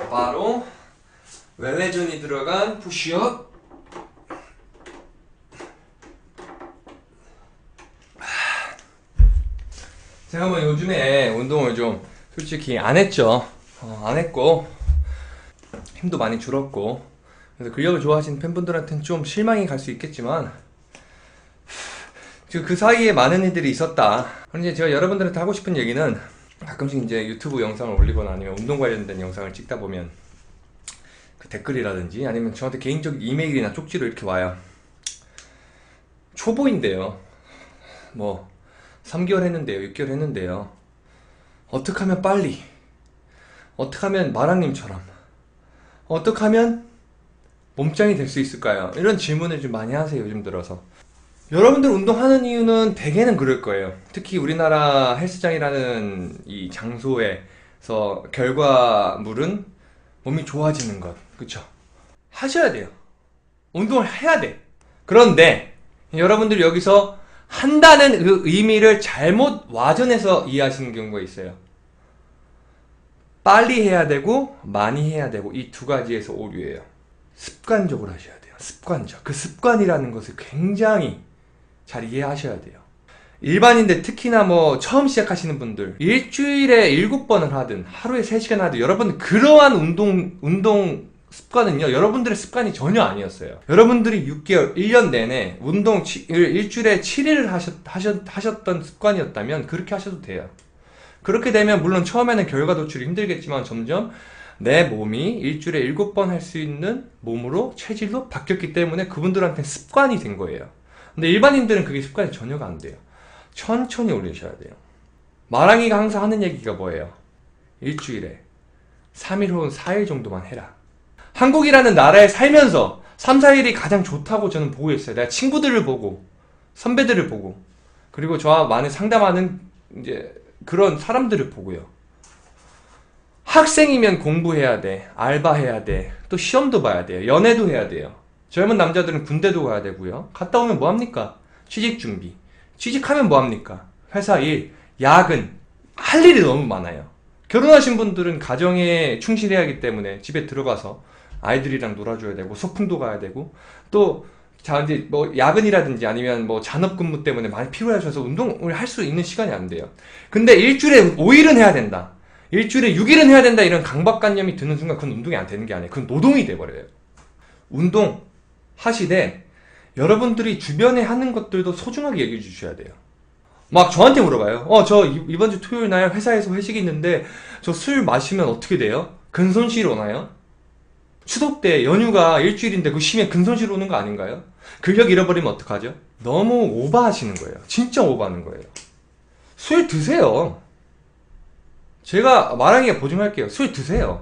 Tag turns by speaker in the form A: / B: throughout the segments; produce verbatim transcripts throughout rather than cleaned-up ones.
A: 바로 웰레전이 들어간 푸시업. 제가 뭐 요즘에 운동을 좀 솔직히 안 했죠. 어, 안 했고 힘도 많이 줄었고, 그래서 근력을 좋아하시는 팬분들한테는 좀 실망이 갈 수 있겠지만 그 사이에 많은 일들이 있었다. 그런데 제가 여러분들한테 하고 싶은 얘기는, 가끔씩 이제 유튜브 영상을 올리거나 아니면 운동 관련된 영상을 찍다 보면 그 댓글이라든지 아니면 저한테 개인적인 이메일이나 쪽지로 이렇게 와요. 초보인데요, 뭐 삼 개월 했는데요, 육 개월 했는데요, 어떻게 하면 빨리, 어떻게 하면 마랑님처럼, 어떻게 하면 몸짱이 될 수 있을까요? 이런 질문을 좀 많이 하세요, 요즘 들어서. 여러분들 운동하는 이유는 대개는 그럴 거예요. 특히 우리나라 헬스장이라는 이 장소에서 결과물은 몸이 좋아지는 것, 그쵸? 하셔야 돼요. 운동을 해야 돼. 그런데 여러분들이 여기서 한다는 그 의미를 잘못 와전해서 이해하시는 경우가 있어요. 빨리 해야 되고 많이 해야 되고, 이 두 가지에서 오류예요. 습관적으로 하셔야 돼요. 습관적. 그 습관이라는 것을 굉장히 잘 이해하셔야 돼요. 일반인들, 특히나 뭐 처음 시작하시는 분들, 일주일에 일곱 번을 하든 하루에 세 시간 하든, 여러분 그러한 운동 운동 습관은요, 여러분들의 습관이 전혀 아니었어요. 여러분들이 육 개월, 일 년 내내 운동 일주일에 칠 일을 하셨, 하셨, 하셨던 습관이었다면 그렇게 하셔도 돼요. 그렇게 되면 물론 처음에는 결과 도출이 힘들겠지만 점점 내 몸이 일주일에 일곱 번 할 수 있는 몸으로, 체질로 바뀌었기 때문에 그분들한테 습관이 된 거예요. 근데 일반인들은 그게 습관이 전혀가 안 돼요. 천천히 올리셔야 돼요. 마랑이가 항상 하는 얘기가 뭐예요? 일주일에 삼 일 혹은 사 일 정도만 해라. 한국이라는 나라에 살면서 삼, 사 일이 가장 좋다고 저는 보고 있어요. 내가 친구들을 보고, 선배들을 보고, 그리고 저와 많이 상담하는 이제 그런 사람들을 보고요. 학생이면 공부해야 돼, 알바해야 돼, 또 시험도 봐야 돼요, 연애도 해야 돼요. 젊은 남자들은 군대도 가야 되고요. 갔다 오면 뭐합니까? 취직 준비. 취직하면 뭐합니까? 회사 일, 야근. 할 일이 너무 많아요. 결혼하신 분들은 가정에 충실해야 하기 때문에 집에 들어가서 아이들이랑 놀아줘야 되고, 소풍도 가야 되고, 또 자 이제 뭐 야근이라든지 아니면 뭐 잔업근무 때문에 많이 피로하셔서 운동을 할 수 있는 시간이 안 돼요. 근데 일주일에 오 일은 해야 된다, 일주일에 육 일은 해야 된다, 이런 강박관념이 드는 순간 그건 운동이 안 되는 게 아니에요. 그건 노동이 돼버려요. 운동 하시되 여러분들이 주변에 하는 것들도 소중하게 여겨 주셔야 돼요. 막 저한테 물어봐요. 어, 저 이번 주 토요일 날 회사에서 회식이 있는데 저 술 마시면 어떻게 돼요? 근손실 오나요? 추석 때 연휴가 일주일인데 그 쉬면 근손실 오는 거 아닌가요? 근력 잃어버리면 어떡하죠? 너무 오버하시는 거예요. 진짜 오버하는 거예요. 술 드세요. 제가 마랑이가 보증할게요. 술 드세요.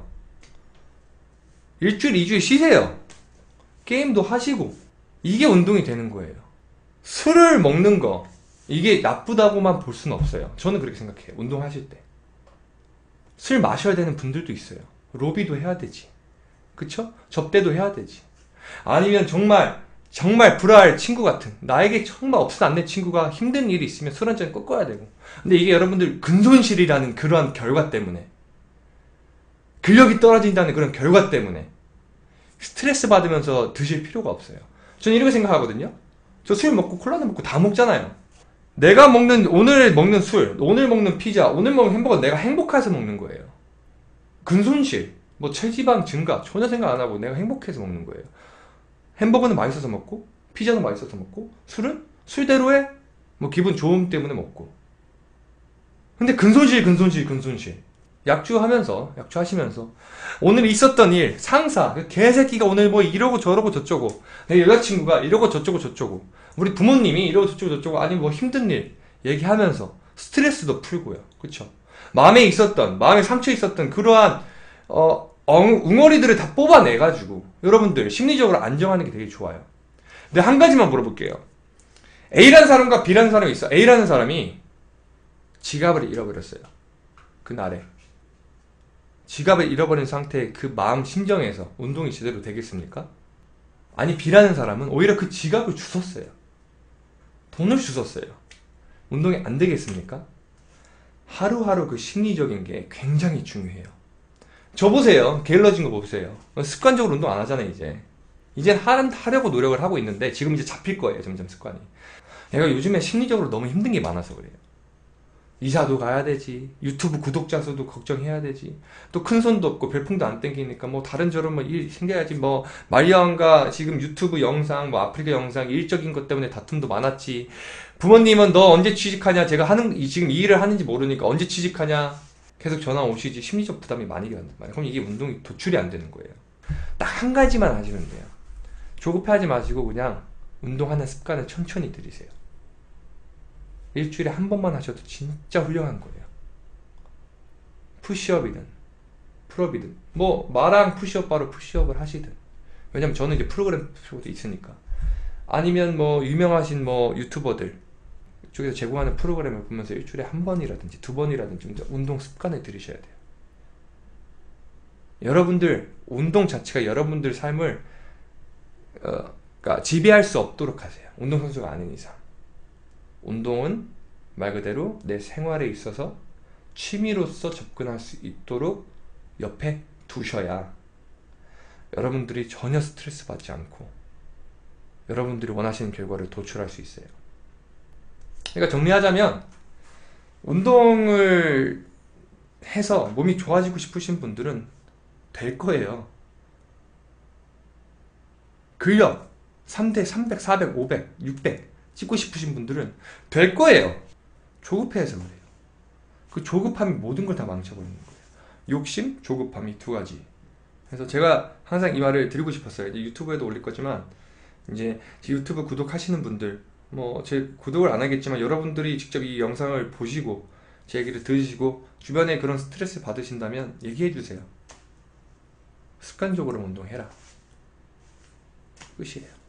A: 일주일, 이주일 쉬세요. 게임도 하시고. 이게 운동이 되는 거예요. 술을 먹는 거, 이게 나쁘다고만 볼 수는 없어요. 저는 그렇게 생각해요. 운동하실 때 술 마셔야 되는 분들도 있어요. 로비도 해야 되지, 그쵸? 접대도 해야 되지. 아니면 정말 정말 불화할 친구 같은, 나에게 정말 없어도 안 될 친구가 힘든 일이 있으면 술 한잔 꺾어야 되고. 근데 이게 여러분들 근손실이라는 그러한 결과 때문에, 근력이 떨어진다는 그런 결과 때문에 스트레스 받으면서 드실 필요가 없어요. 저는 이렇게 생각하거든요. 저 술 먹고 콜라도 먹고 다 먹잖아요. 내가 먹는, 오늘 먹는 술, 오늘 먹는 피자, 오늘 먹는 햄버거, 내가 행복해서 먹는 거예요. 근손실, 뭐 체지방 증가 전혀 생각 안 하고 내가 행복해서 먹는 거예요. 햄버거는 맛있어서 먹고, 피자는 맛있어서 먹고, 술은 술대로의 뭐 기분 좋음 때문에 먹고. 근데 근손실, 근손실, 근손실. 약주하면서, 약주하시면서 오늘 있었던 일, 상사, 그 개새끼가 오늘 뭐 이러고 저러고 저쩌고, 내 여자친구가 이러고 저쩌고 저쩌고, 우리 부모님이 이러고 저쩌고 저쩌고, 아니면 뭐 힘든 일 얘기하면서 스트레스도 풀고요. 그쵸? 마음에 있었던, 마음에 상처 있었던 그러한 어, 엉, 웅어리들을 다 뽑아내가지고 여러분들 심리적으로 안정하는 게 되게 좋아요. 근데 한 가지만 물어볼게요. A라는 사람과 B라는 사람이 있어. A라는 사람이 지갑을 잃어버렸어요. 그날에 지갑을 잃어버린 상태의 그 마음, 심정에서 운동이 제대로 되겠습니까? 아니, B라는 사람은 오히려 그 지갑을 주웠어요. 돈을 주웠어요. 운동이 안 되겠습니까? 하루하루 그 심리적인 게 굉장히 중요해요. 저 보세요. 게을러진 거 보세요. 습관적으로 운동 안 하잖아요, 이제. 이제 하려고 노력을 하고 있는데 지금 이제 잡힐 거예요, 점점 습관이. 내가 요즘에 심리적으로 너무 힘든 게 많아서 그래요. 이사도 가야 되지, 유튜브 구독자 수도 걱정해야 되지, 또 큰손도 없고 별풍도 안 땡기니까 뭐 다른 저런 뭐 일 생겨야지. 뭐 말리아왕과 지금 유튜브 영상, 뭐 아프리카 영상 일적인 것 때문에 다툼도 많았지. 부모님은 너 언제 취직하냐, 제가 하는 이- 지금 이 일을 하는지 모르니까 언제 취직하냐 계속 전화 오시지. 심리적 부담이 많이 간단 말이에요. 그럼 이게 운동이 도출이 안 되는 거예요. 딱 한 가지만 하시면 돼요. 조급해하지 마시고 그냥 운동하는 습관을 천천히 들이세요. 일주일에 한 번만 하셔도 진짜 훌륭한 거예요. 푸시업이든 풀업이든 뭐 마랑 푸시업 바로 푸시업을 하시든, 왜냐면 저는 이제 프로그램 쪽도 있으니까. 아니면 뭐 유명하신 뭐 유튜버들 쪽에서 제공하는 프로그램을 보면서 일주일에 한 번이라든지 두 번이라든지 운동 습관을 들이셔야 돼요. 여러분들 운동 자체가 여러분들 삶을 어, 그러니까 지배할 수 없도록 하세요. 운동선수가 아닌 이상. 운동은 말 그대로 내 생활에 있어서 취미로서 접근할 수 있도록 옆에 두셔야 여러분들이 전혀 스트레스 받지 않고 여러분들이 원하시는 결과를 도출할 수 있어요. 그러니까 정리하자면, 운동을 해서 몸이 좋아지고 싶으신 분들은 될 거예요. 근력 삼 대 삼백, 사백, 오백, 육백 찍고 싶으신 분들은 될 거예요. 조급해서 그래요. 그 조급함이 모든 걸 다 망쳐버리는 거예요. 욕심, 조급함, 이 두 가지. 그래서 제가 항상 이 말을 드리고 싶었어요. 이제 유튜브에도 올릴 거지만, 이제 제 유튜브 구독하시는 분들, 뭐 제 구독을 안 하겠지만 여러분들이 직접 이 영상을 보시고 제 얘기를 들으시고 주변에 그런 스트레스 받으신다면 얘기해 주세요. 습관적으로 운동해라. 끝이에요.